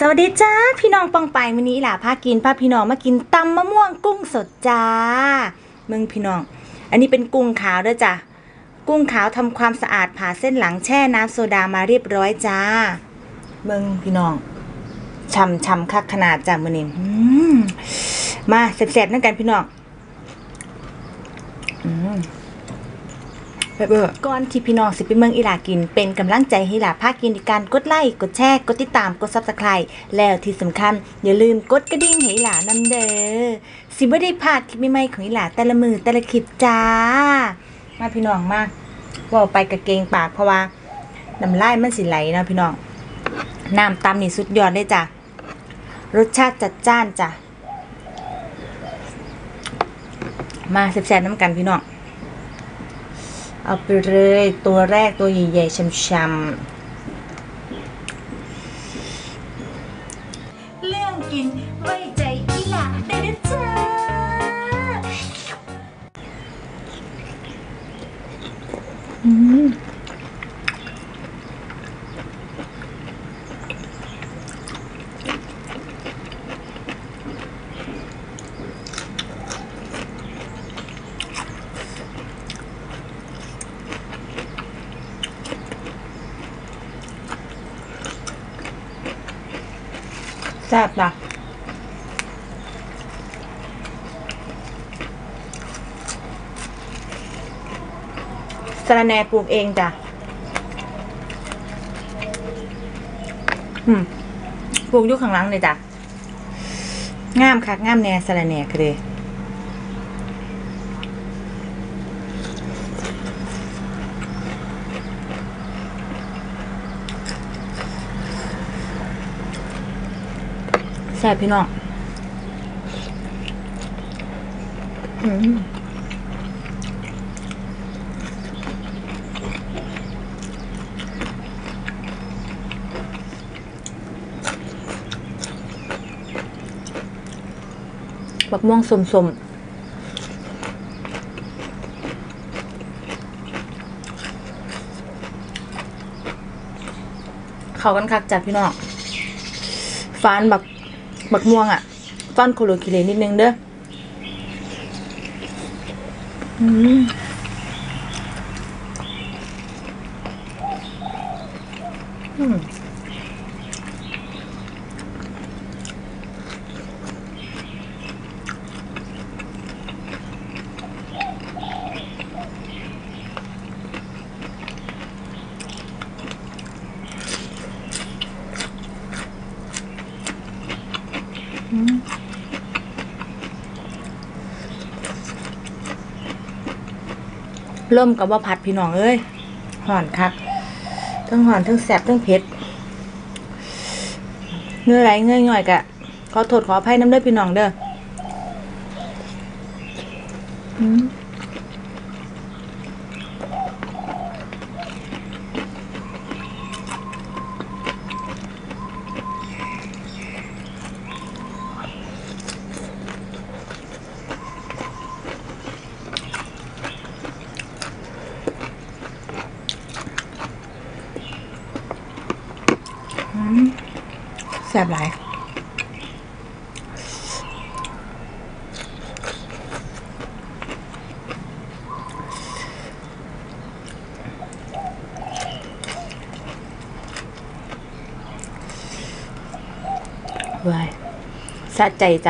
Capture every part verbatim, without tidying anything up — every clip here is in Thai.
วัสดีจ้าพี่น้องปองไปวันนี้ล่ะพากินพาพี่น้องมากินตำมะม่วงกุ้งสดจ้ามึงพี่น้องอันนี้เป็นกุ้งขาวด้วยจ้ะกุ้งขาวทำความสะอาดผ่าเส้นหลังแช่น้ำโซดามาเรียบร้อยจ้ามึงพี่น้องช่ำช่ำคักขนาดจ้ะมื้อนี้มาแซ่บๆนั่นกันพี่น้องอืมก่อนที่พี่น้องสิไปเมืองอิหร่ากินเป็นกำลังใจให้อิหร่าพากินในการกดไลค์กดแชร์กดติดตามกดซับสไครบ์แล้วที่สำคัญอย่าลืมกดกระดิ่งให้อิหร่านำเด้อสิบ่ได้พลาดคลิปใหม่ๆของอิหร่าแต่ละมือแต่ละคลิปจ้ามาพี่น้องมาว่าไปกระเกงปากเพราะว่าน้ำลายมันสิไหลนะพี่น้องน้ำตำนี่สุดยอดเลยจ้ะรสชาติจัดจ้านจ้ะมาแซ่บๆน้ำกันพี่น้องเอาไปเลยตัวแรกตัวใหญ่ๆช้ำๆเรื่องกินไว้ใจอีหล่าได้นะจ๊ะอืมแซ่บนะสะระแหน่ปลูกเองจ้ะอืมปลูกอยู่ข้างหลังเลยจ้ะงามคักงามแน่สะระแหน่คือเลยแซ่บพี่น้องอืมบักม่วงสมๆเข้ากันคักจ้ะพี่น้องฟานบักบักม่วงอ่ะต้อนโคโลคิเลนิดนึงเด้ออืมอืมร่มกับว่าผัดพี่น้องเอ้ยห่อนคักทั้งห่อนทั้งแสบทั้งเผ็ดเงื่อไหลเงื่อหน่อยกะขอโทษขออภัยน้ำเด้อพี่น้องเด้ออืมแซ่บหลายวายสะใจจ้ะ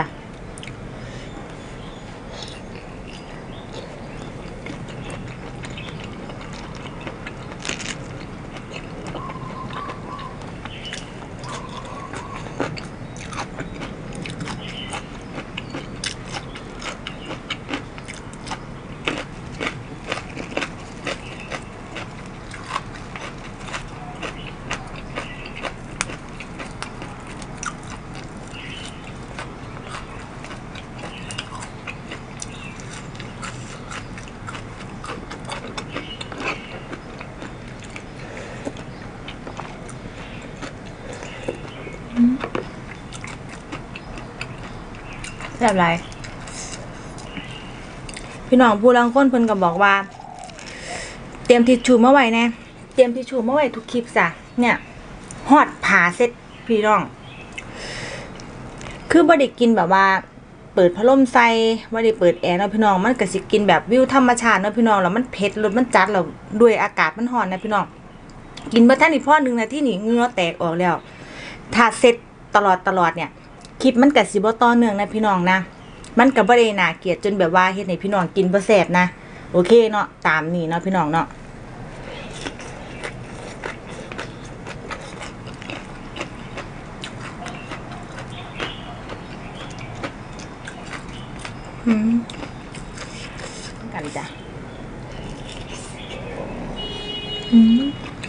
แซ่บหลายพี่น้องผู้ลังคนเพิ่นก็บอกว่าเตรียมทิชชู่มาไว้แน่เตรียมทิชชู่มาไว้ทุกคลิปจ้ะเนี่ยฮอดผ่าเสร็จพี่น้องคือบ่ได้กินแบบว่าเปิดพัดลมใส่บ่ได้เปิดแอร์เนาะพี่น้องมันก็สิกินแบบวิวธรรมชาติเนาะพี่น้องแล้วมันเผ็ดรสมันจัดแล้วด้วยอากาศมันร้อนนะพี่น้องกินบ่ทันอีกพอหนึ่งนาทีนี่เหงื่อแตกออกแล้วถ้าเสร็จตลอดตลอดเนี่ยคลิปมันก็สิบ่ต่อเนื่องนะพี่น้องนะมันก็บ่ได้น่าเกลียดจนแบบว่าเฮ็ดให้พี่น้องกินบ่แซ่บนะโอเคเนาะตามนี้เนาะพี่น้องเนาะอืมกันจ้ะอืม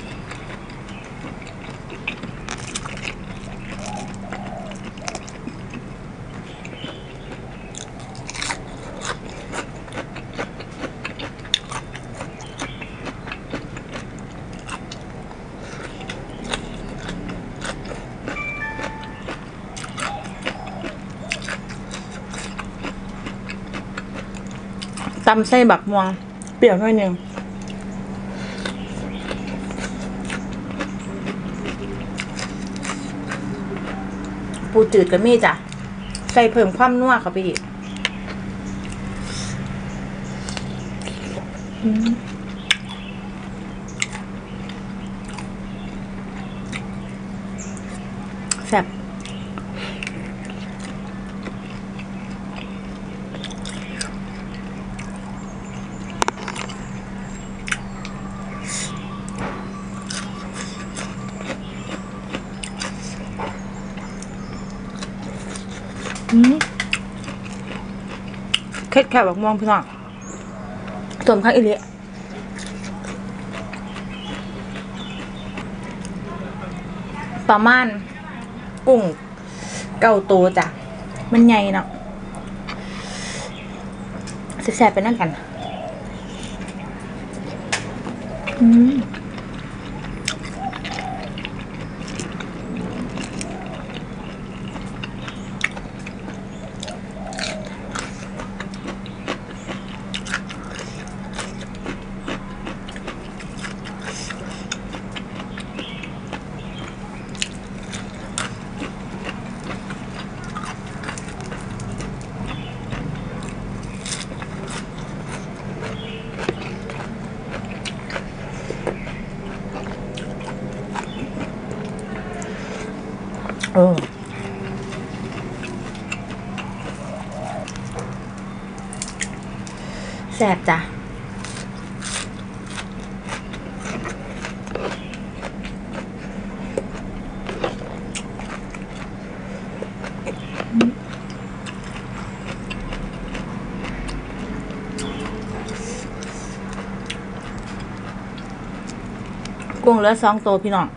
ตำไส้บักม่วงเปรี้ยวหน่อยหนึ่งปูจืดกับมีจ้ะใส่เพิ่มความนัวเข้าไปอีกแซ่บเค็ดแค่แบบมองพี่น้องส่วนข้างอีเละประมาณกุ้งเก้าตัวจ้ะมันใหญ่เนาะแซ่บๆไปนั่งกันอืมโอ้แซ่บจ้ะกุ้งเหลือสองตัวพี่น้อง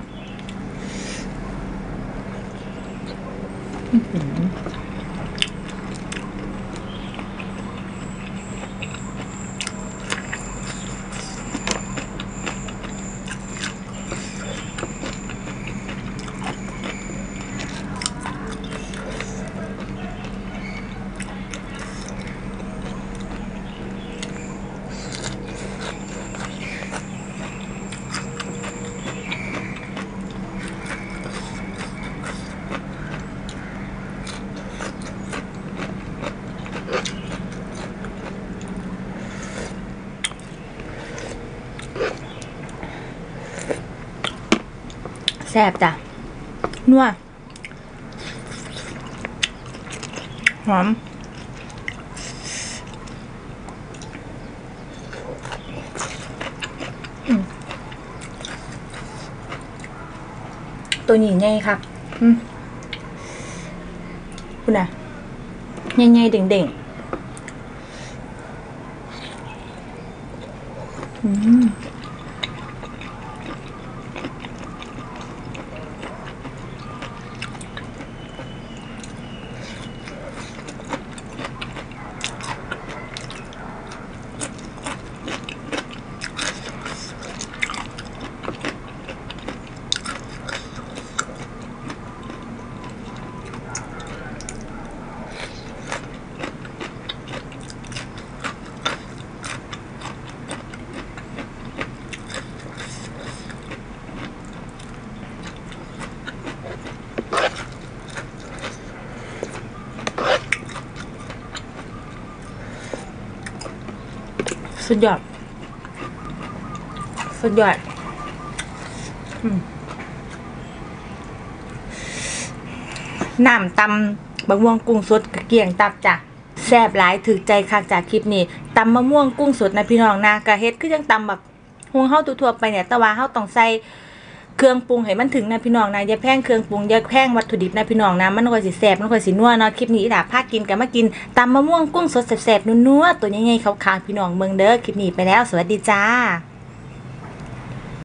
แซ่บจ้ะนัวหอมตัวนี้ใหญ่ค่ะอืมคุณน่ะใหญ่ๆเด่งๆอืมสุดยอดสุดยอดน้ำตำบะม่วงกุ้งสดกระเกียงตับจ้ะแซ่บหลายถือใจคักจากคลิปนี้ตำมะม่วงกุ้งสดนะพี่น้องนะกะเฮ็ดคือยังตำแบบฮวงเฮาทั่วๆไปเนี่ยแต่ว่าเฮาต้องใส่เครื่องปรุงให้มันถึงนะพี่น้องนะอย่าแพงเครื่องปรุงอย่าแพงวัตถุดิบนะพี่น้องนะมันก็สิแซ่บมันก็สินัวเนาะคลิปนี้อีดาพากินกันมากินตำมะม่วงกุ้งสดแซ่บๆนัวๆตัวใหญ่ๆขาวๆพี่น้องเมืองเด้อคลิปนี้ไปแล้วสวัสดีจ้า